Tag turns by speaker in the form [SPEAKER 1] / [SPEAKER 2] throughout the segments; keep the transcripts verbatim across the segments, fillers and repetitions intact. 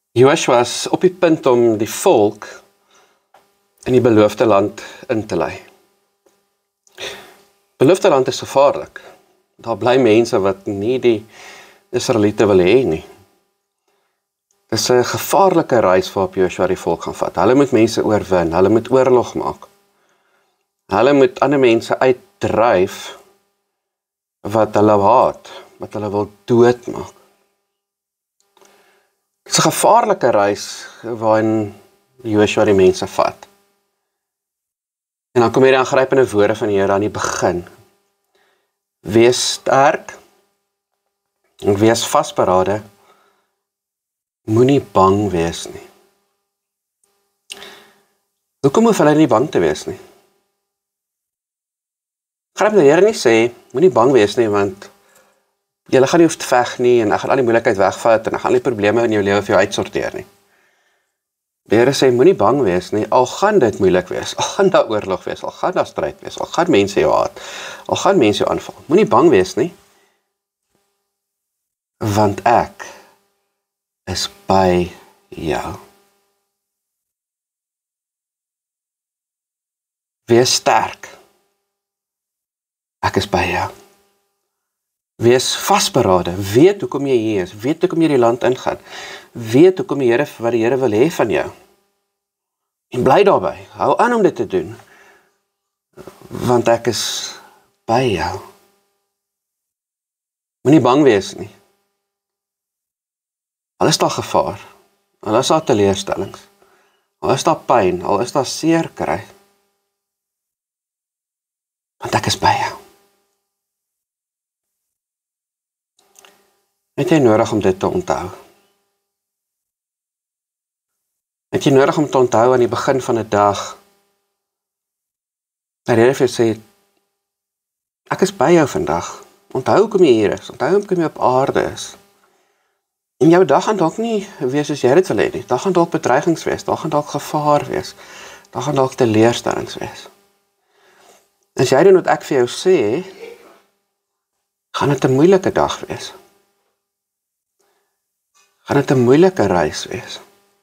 [SPEAKER 1] Joshua was op die punt om die volk in die beloofde land in te lei. Beloofde land is gevaarlik. Daar bly mense wat nie die Israeliete wil hê nie. Dit is 'n gevaarlike reis waarop Joshua die volk gaan vat. Hulle moet mense oorwin, hulle moet oorlog maak. Hulle moet ander mense uitdryf wat hulle haat, wat hulle wil doodmaak. Dit is 'n gevaarlike reis waarin Joshua die mense vat. En dan kom hier die aangrypende woorde van die Here aan die begin. Wees sterk en wees vasberade. Moenie bang wees nie. Hoekom hoef hulle nie bang te wees nie? Gryp die Here nie sê, moenie bang wees nie, want jy gaan nie hoef te veg nie, en ek gaan al die moeilikheid wegvat, en ek gaan al die probleme in jou lewe vir jou uitsorteer nie. Die Here sê, moenie bang wees nie, al gaan dit moeilik wees, al gaan daar oorlog wees, al gaan daar stryd wees, al gaan mense jou haat, al gaan mense jou aanval. Moenie bang wees nie, want ek is by jou. Wees sterk. Ek is by jou. Wees vasberade, weet hoekom jy hier is, weet hoekom jy die land ingaan, weet hoekom die Here, wat die Here wil hê van jou. En bly daarby, hou aan om dit te doen, want ek is by jou. Moenie bang wees nie. Al is daar gevaar, al is daar teleurstellings, al is daar pyn, al is daar seer kry, want ek is by jou. Het jy nodig om dit te onthou? Het jy nodig om te onthou aan die begin van 'n dag, dat die Here vir jou sê, ek is by jou vandag, onthou hoekom jy hier is, onthou hoekom jy op aarde is. En jou dag gaan dalk nie wees soos jy dit wil hê nie, daar gaan dalk bedreigings wees, daar gaan dalk gevaar wees, daar gaan dalk teleurstellings wees. As jy doen wat ek vir jou sê, gaan dit 'n moeilike dag wees. Gaan dit 'n moeilike reis wees.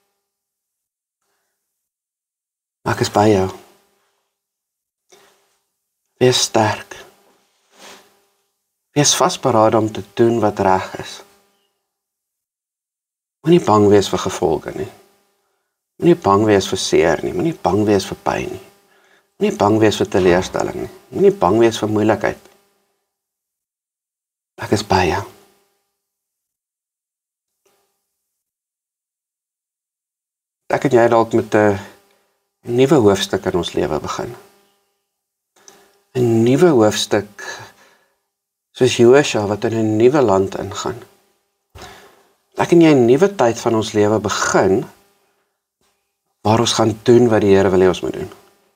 [SPEAKER 1] Maar ek is by jou. Wees sterk. Wees vasberade om te doen wat reg is. Moenie bang wees vir gevolge nie. Moenie bang wees vir seer nie. Moenie bang wees vir pyn nie. Moenie bang wees vir teleurstelling nie. Moenie bang wees vir moeilikheid. Ek is by jou. Ek en jy dalk met 'n nuwe hoofstuk in ons lewe begin. 'n Nuwe hoofstuk soos Joshua wat in 'n nuwe land ingaan. Ek en jy 'n nuwe tyd van ons lewe begin waar ons gaan doen wat die Here wil hê ons moet doen.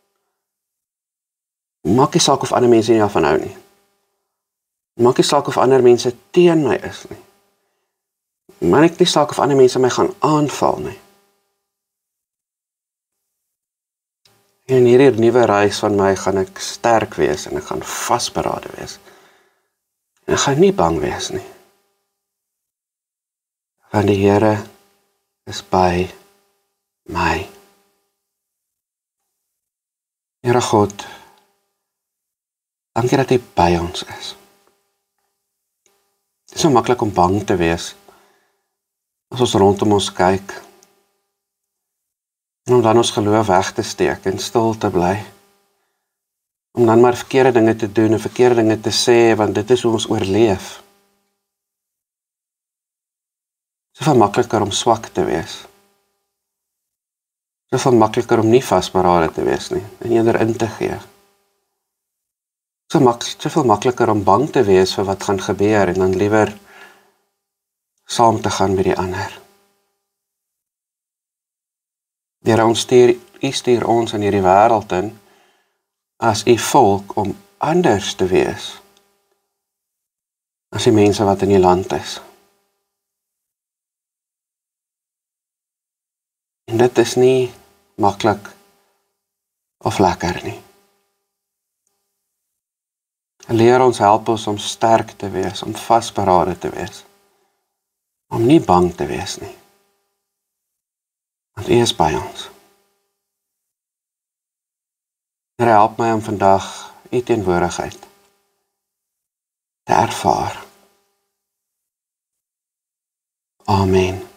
[SPEAKER 1] Maak nie saak of ander mense nie daarvan hou nie. Maak nie saak of ander mense teen my is nie. Maak nie saak of ander mense my gaan aanval nie. En hierdie nuwe reis van my gaan ek sterk wees en ek gaan vasberade wees. En ek gaan nie bang wees nie. Want die Here is by my. Here God, dankie dat hy by ons is. Het is so maklik om bang te wees as ons rondom ons kyk. En om dan ons geloof weg te steek en stil te bly. Om dan maar verkeerde dinge te doen en verkeerde dinge te sê, want dit is hoe ons oorleef. Soveel makliker om swak te wees. Soveel makliker om nie vasberade te wees nie, en eerder in te gee. So mak, soveel makliker om bang te wees vir wat gaan gebeur, en dan liewer saam te gaan met die ander. Here, ons stuur, U stuur ons in hierdie wêreld in, as U volk om anders te wees, as die mense wat in die land is. En dit is nie maklik of lekker nie. Leer ons, help ons om sterk te wees, om vasberade te wees, om nie bang te wees nie. U is by ons. Here, help my om vandag U teenwoordigheid te ervaar. Amen.